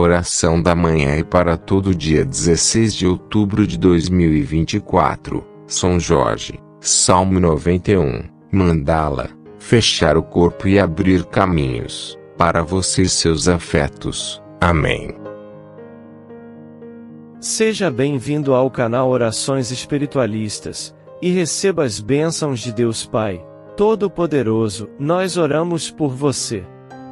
Oração da manhã e para todo dia 16 de outubro de 2024, São Jorge, Salmo 91, Mandala, fechar o corpo e abrir caminhos, para você e seus afetos. Amém. Seja bem-vindo ao canal Orações Espiritualistas, e receba as bênçãos de Deus Pai Todo-Poderoso. Nós oramos por você.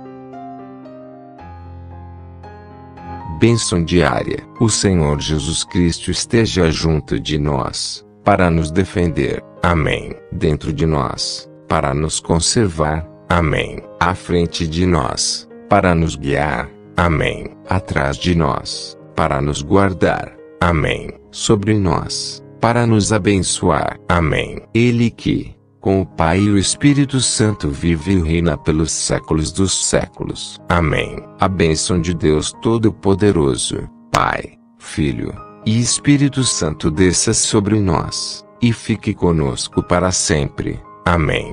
Bênção diária. O Senhor Jesus Cristo esteja junto de nós, para nos defender. Amém. Dentro de nós, para nos conservar. Amém. À frente de nós, para nos guiar. Amém. Atrás de nós, para nos guardar. Amém. Sobre nós, para nos abençoar. Amém. Ele que, com o Pai e o Espírito Santo vive e reina pelos séculos dos séculos. Amém. A bênção de Deus Todo-Poderoso, Pai, Filho e Espírito Santo desça sobre nós, e fique conosco para sempre. Amém.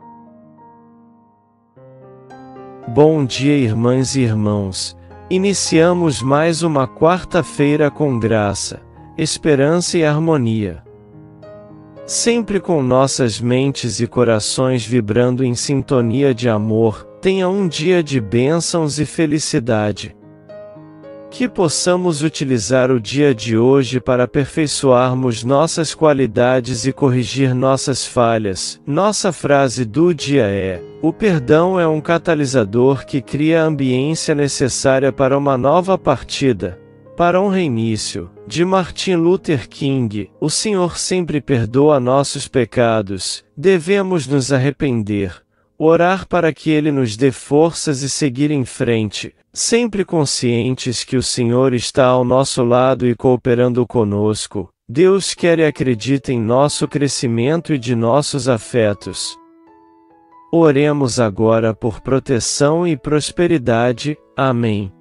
Bom dia, irmãs e irmãos. Iniciamos mais uma quarta-feira com graça, esperança e harmonia. Sempre com nossas mentes e corações vibrando em sintonia de amor, tenha um dia de bênçãos e felicidade. Que possamos utilizar o dia de hoje para aperfeiçoarmos nossas qualidades e corrigir nossas falhas. Nossa frase do dia é: o perdão é um catalisador que cria a ambiência necessária para uma nova partida, para um reinício. De Martin Luther King. O Senhor sempre perdoa nossos pecados, devemos nos arrepender, orar para que Ele nos dê forças e seguir em frente, sempre conscientes que o Senhor está ao nosso lado e cooperando conosco. Deus quer e acredita em nosso crescimento e de nossos afetos. Oremos agora por proteção e prosperidade. Amém.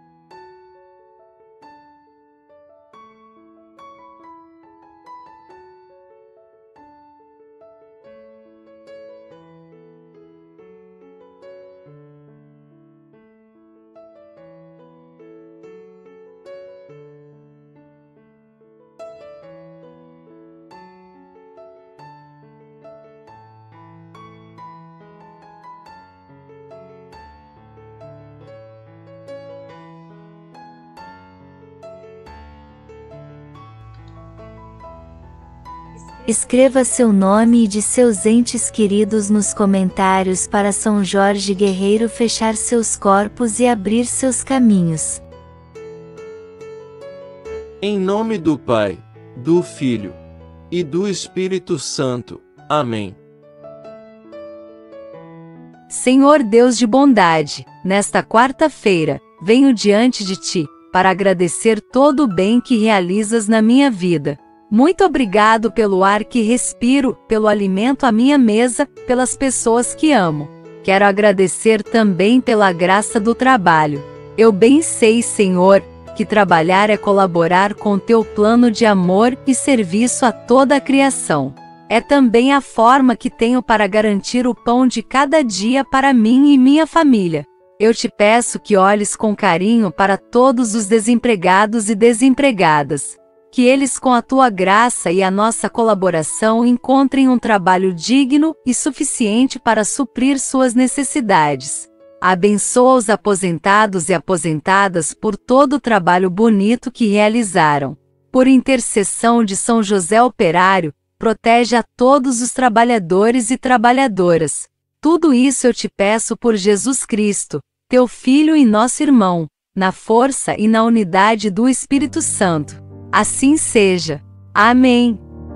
Escreva seu nome e de seus entes queridos nos comentários para São Jorge Guerreiro fechar seus corpos e abrir seus caminhos. Em nome do Pai, do Filho e do Espírito Santo. Amém. Senhor Deus de bondade, nesta quarta-feira, venho diante de Ti, para agradecer todo o bem que realizas na minha vida. Muito obrigado pelo ar que respiro, pelo alimento à minha mesa, pelas pessoas que amo. Quero agradecer também pela graça do trabalho. Eu bem sei, Senhor, que trabalhar é colaborar com Teu plano de amor e serviço a toda a criação. É também a forma que tenho para garantir o pão de cada dia para mim e minha família. Eu te peço que olhes com carinho para todos os desempregados e desempregadas. Que eles, com a Tua graça e a nossa colaboração, encontrem um trabalho digno e suficiente para suprir suas necessidades. Abençoa os aposentados e aposentadas por todo o trabalho bonito que realizaram. Por intercessão de São José Operário, protege a todos os trabalhadores e trabalhadoras. Tudo isso eu te peço por Jesus Cristo, Teu Filho e nosso irmão, na força e na unidade do Espírito Santo. Assim seja. Amém.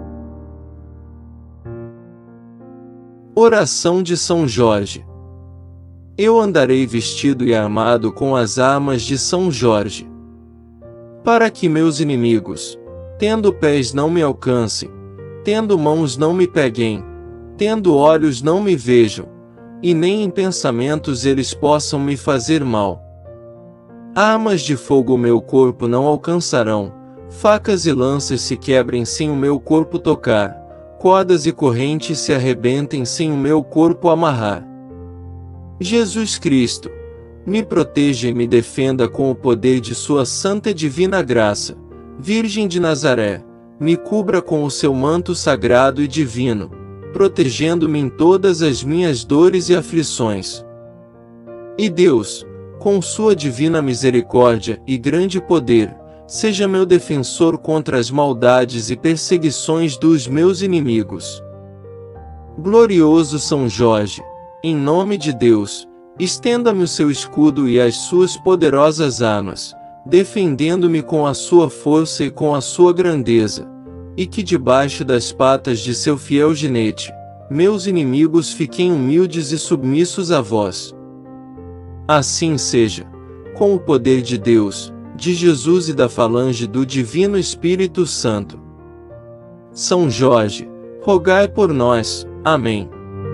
Oração de São Jorge. Eu andarei vestido e armado com as armas de São Jorge, para que meus inimigos, tendo pés não me alcancem, tendo mãos não me peguem, tendo olhos não me vejam, e nem em pensamentos eles possam me fazer mal. Armas de fogo o meu corpo não alcançarão, facas e lanças se quebrem sem o meu corpo tocar, cordas e correntes se arrebentem sem o meu corpo amarrar. Jesus Cristo, Me proteja e me defenda com o poder de sua santa e divina graça. Virgem de Nazaré, me cubra com o seu manto sagrado e divino, protegendo-me em todas as minhas dores e aflições. E Deus, com sua divina misericórdia e grande poder, seja meu defensor contra as maldades e perseguições dos meus inimigos. Glorioso São Jorge, em nome de Deus, estenda-me o seu escudo e as suas poderosas armas, defendendo-me com a sua força e com a sua grandeza, e que debaixo das patas de seu fiel jinete, meus inimigos fiquem humildes e submissos a vós. Assim seja, com o poder de Deus, de Jesus e da falange do Divino Espírito Santo. São Jorge, rogai por nós. Amém.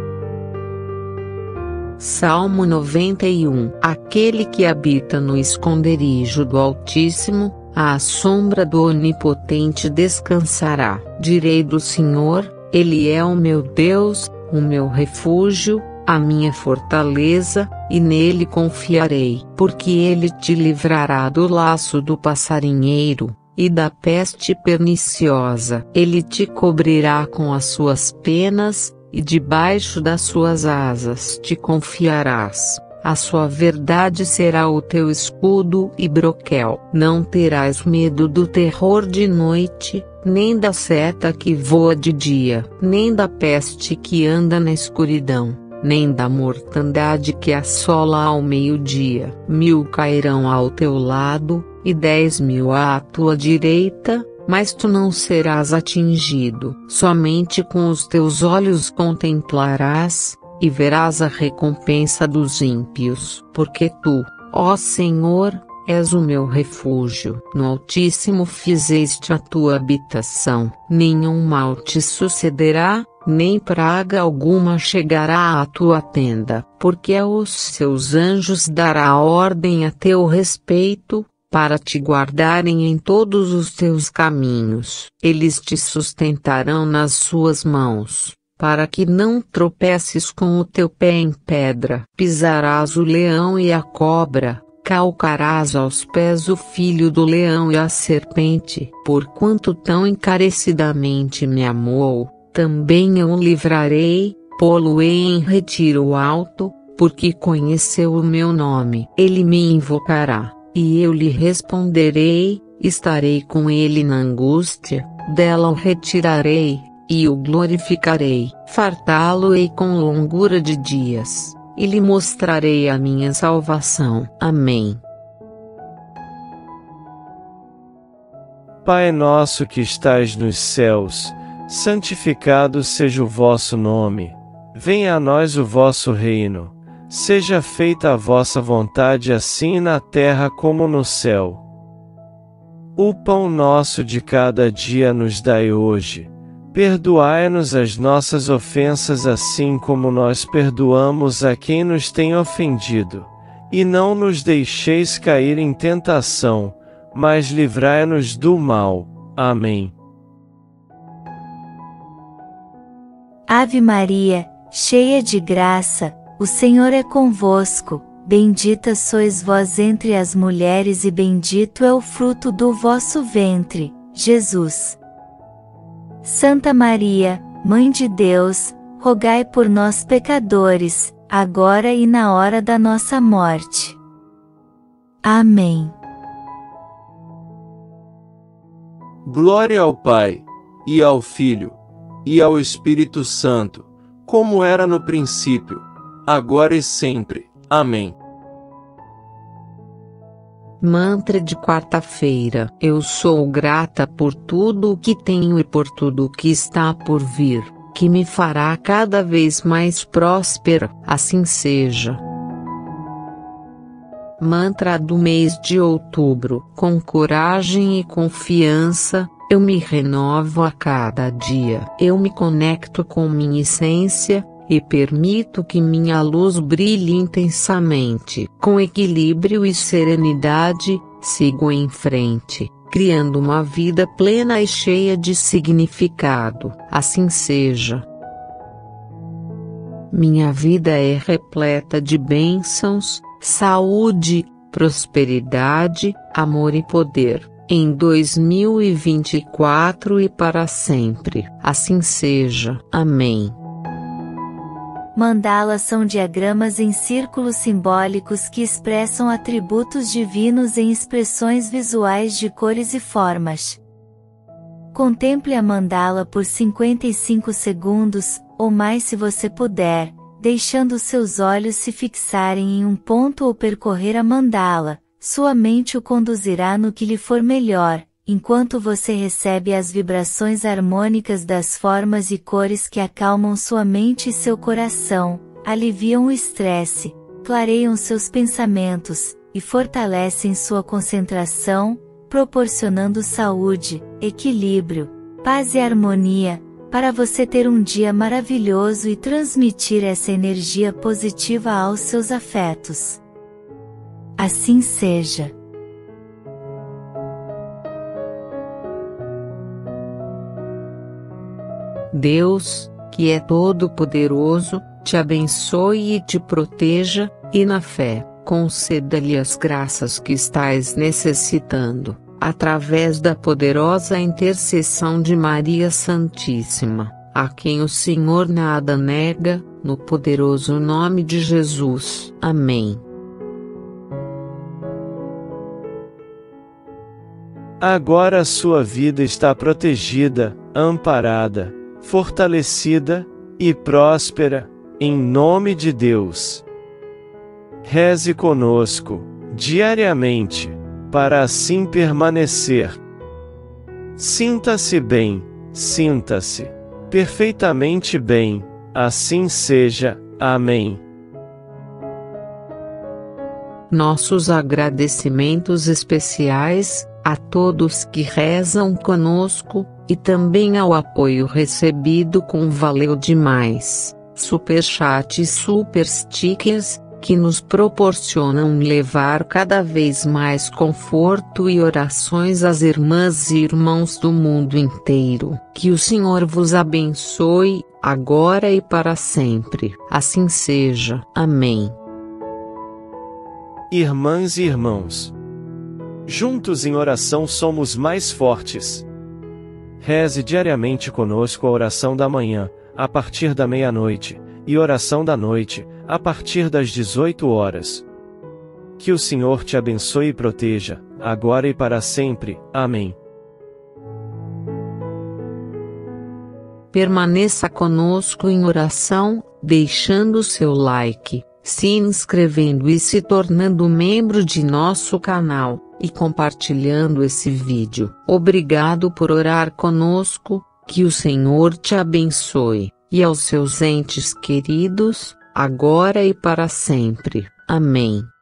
Salmo 91. Aquele que habita no esconderijo do Altíssimo, à sombra do Onipotente descansará. Direi do Senhor, Ele é o meu Deus, o meu refúgio, a minha fortaleza, e nele confiarei. Porque Ele te livrará do laço do passarinheiro, e da peste perniciosa. Ele te cobrirá com as suas penas, e debaixo das suas asas te confiarás. A sua verdade será o teu escudo e broquel. Não terás medo do terror de noite, nem da seta que voa de dia, nem da peste que anda na escuridão, nem da mortandade que assola ao meio-dia. 1000 cairão ao teu lado, e 10.000 à tua direita, mas tu não serás atingido. Somente com os teus olhos contemplarás, e verás a recompensa dos ímpios. Porque tu, ó Senhor, és o meu refúgio. No Altíssimo fizeste a tua habitação. Nenhum mal te sucederá, nem praga alguma chegará à tua tenda. Porque aos seus anjos dará ordem a teu respeito, para te guardarem em todos os teus caminhos. Eles te sustentarão nas suas mãos, para que não tropeces com o teu pé em pedra. Pisarás o leão e a cobra, calcarás aos pés o filho do leão e a serpente. Porquanto tão encarecidamente me amou, também eu o livrarei, pô-lo-ei em retiro alto, porque conheceu o meu nome. Ele me invocará, e eu lhe responderei, estarei com ele na angústia, dela o retirarei, e o glorificarei. Fartá-lo-ei com longura de dias, e lhe mostrarei a minha salvação. Amém. Pai nosso que estais nos céus, santificado seja o vosso nome. Venha a nós o vosso reino. Seja feita a vossa vontade assim na terra como no céu. O pão nosso de cada dia nos dai hoje. Perdoai-nos as nossas ofensas assim como nós perdoamos a quem nos tem ofendido. E não nos deixeis cair em tentação, mas livrai-nos do mal. Amém. Ave Maria, cheia de graça, o Senhor é convosco, bendita sois vós entre as mulheres e bendito é o fruto do vosso ventre, Jesus. Santa Maria, Mãe de Deus, rogai por nós pecadores, agora e na hora da nossa morte. Amém. Glória ao Pai, e ao Filho, e ao Espírito Santo, como era no princípio, agora e sempre. Amém. Mantra de quarta-feira. Eu sou grata por tudo o que tenho e por tudo o que está por vir, que me fará cada vez mais próspera. Assim seja. Mantra do mês de outubro. Com coragem e confiança, eu me renovo a cada dia. Eu me conecto com minha essência, e permito que minha luz brilhe intensamente. Com equilíbrio e serenidade, sigo em frente, criando uma vida plena e cheia de significado. Assim seja. Minha vida é repleta de bênçãos, saúde, prosperidade, amor e poder, em 2024 e para sempre. Assim seja. Amém. Mandalas são diagramas em círculos simbólicos que expressam atributos divinos em expressões visuais de cores e formas. Contemple a mandala por 55 segundos, ou mais se você puder, deixando seus olhos se fixarem em um ponto ou percorrer a mandala. Sua mente o conduzirá no que lhe for melhor, enquanto você recebe as vibrações harmônicas das formas e cores que acalmam sua mente e seu coração, aliviam o estresse, clareiam seus pensamentos, e fortalecem sua concentração, proporcionando saúde, equilíbrio, paz e harmonia, para você ter um dia maravilhoso e transmitir essa energia positiva aos seus afetos. Assim seja. Deus, que é todo-poderoso, te abençoe e te proteja, e na fé, conceda-lhe as graças que estais necessitando, através da poderosa intercessão de Maria Santíssima, a quem o Senhor nada nega, no poderoso nome de Jesus. Amém. Agora sua vida está protegida, amparada, fortalecida e próspera, em nome de Deus. Reze conosco, diariamente, para assim permanecer. Sinta-se bem, sinta-se perfeitamente bem, assim seja. Amém. Nossos agradecimentos especiais a todos que rezam conosco, e também ao apoio recebido com Valeu Demais, Superchat e Super Stickers, que nos proporcionam levar cada vez mais conforto e orações às irmãs e irmãos do mundo inteiro. Que o Senhor vos abençoe, agora e para sempre. Assim seja. Amém. Irmãs e irmãos, juntos em oração somos mais fortes. Reze diariamente conosco a oração da manhã, a partir da meia-noite, e oração da noite, a partir das 18 horas. Que o Senhor te abençoe e proteja, agora e para sempre. Amém. Permaneça conosco em oração, deixando seu like, se inscrevendo e se tornando membro de nosso canal, e compartilhando esse vídeo. Obrigado por orar conosco, que o Senhor te abençoe, e aos seus entes queridos, agora e para sempre. Amém.